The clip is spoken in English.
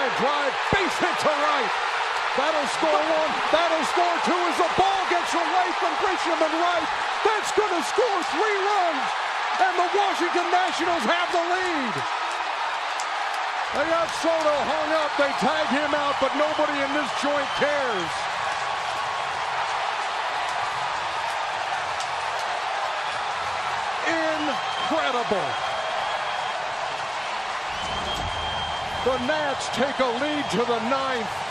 line drive, base hit to right. That'll score one, that'll score two as the ball gets away from Grisham and right. That's going to score 3 runs, and the Washington Nationals have the lead. They got Soto hung up, they tag him out, but nobody in this joint cares. Incredible. The Nats take a lead to the 9th.